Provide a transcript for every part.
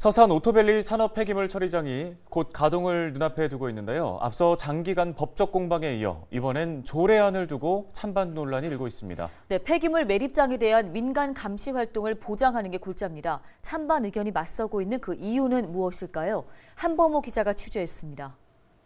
서산 오토밸리 산업 폐기물 처리장이 곧 가동을 눈앞에 두고 있는데요. 앞서 장기간 법적 공방에 이어 이번엔 조례안을 두고 찬반 논란이 일고 있습니다. 네, 폐기물 매립장에 대한 민간 감시 활동을 보장하는 게 골자입니다. 찬반 의견이 맞서고 있는 그 이유는 무엇일까요? 한범호 기자가 취재했습니다.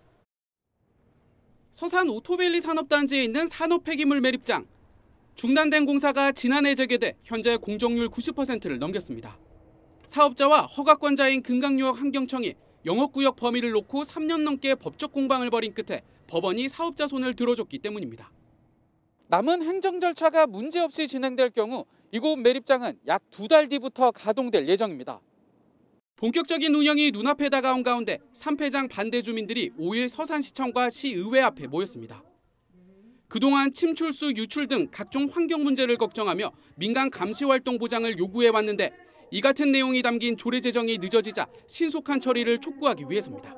서산 오토밸리 산업단지에 있는 산업 폐기물 매립장. 중단된 공사가 지난해 재개돼 현재 공정률 90%를 넘겼습니다. 사업자와 허가권자인 금강유업 환경청이 영업구역 범위를 놓고 3년 넘게 법적 공방을 벌인 끝에 법원이 사업자 손을 들어줬기 때문입니다. 남은 행정 절차가 문제없이 진행될 경우 이곳 매립장은 약 2달 뒤부터 가동될 예정입니다. 본격적인 운영이 눈앞에 다가온 가운데 산폐장 반대 주민들이 5일 서산시청과 시의회 앞에 모였습니다. 그동안 침출수 유출 등 각종 환경 문제를 걱정하며 민간 감시 활동 보장을 요구해왔는데 이 같은 내용이 담긴 조례 제정이 늦어지자 신속한 처리를 촉구하기 위해서입니다.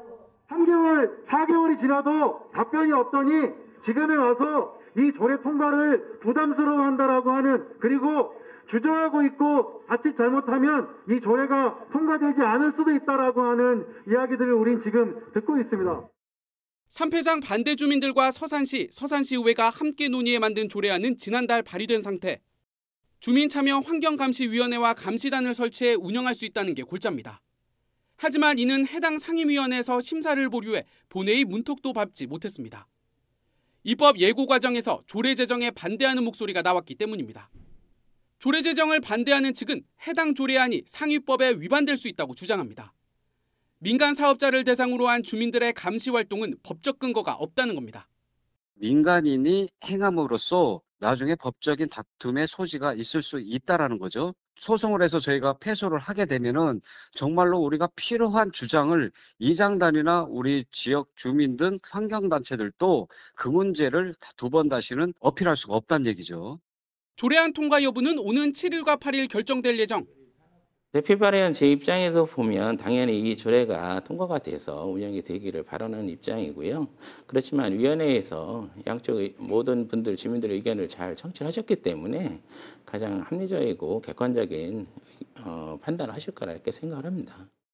3개월, 4개월이 지나도 답변이 없더니 지금에 와서 이 조례 통과를 부담스러워한다라고 하는, 그리고 주저하고 있고 자칫 잘못하면 이 조례가 통과되지 않을 수도 있다라고 하는 이야기들을 우린 지금 듣고 있습니다. 산폐장 반대 주민들과 서산시, 서산시의회가 함께 논의해 만든 조례안은 지난달 발의된 상태. 주민참여 환경감시위원회와 감시단을 설치해 운영할 수 있다는 게 골자입니다. 하지만 이는 해당 상임위원회에서 심사를 보류해 본회의 문턱도 밟지 못했습니다. 입법 예고 과정에서 조례 제정에 반대하는 목소리가 나왔기 때문입니다. 조례 제정을 반대하는 측은 해당 조례안이 상위법에 위반될 수 있다고 주장합니다. 민간 사업자를 대상으로 한 주민들의 감시 활동은 법적 근거가 없다는 겁니다. 민간인이 행함으로써 나중에 법적인 다툼의 소지가 있을 수 있다라는 거죠. 소송을 해서 저희가 패소를 하게 되면은 정말로 우리가 필요한 주장을 이장단이나 우리 지역 주민 등 환경단체들도 그 문제를 두 번 다시는 어필할 수가 없다는 얘기죠. 조례안 통과 여부는 오는 7일과 8일 결정될 예정. 대표 발의원 제 입장에서 보면 당연히 이 조례가 통과가 돼서 운영이 되기를 바라는 입장이고요. 그렇지만 위원회에서 양쪽 모든 분들, 주민들의 의견을 잘 청취하셨기 때문에 가장 합리적이고 객관적인 판단을 하실 거라 이렇게 생각을 합니다.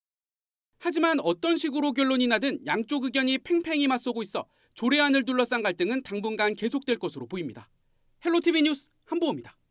하지만 어떤 식으로 결론이 나든 양쪽 의견이 팽팽히 맞서고 있어 조례안을 둘러싼 갈등은 당분간 계속될 것으로 보입니다. 헬로티비 뉴스 한보호입니다.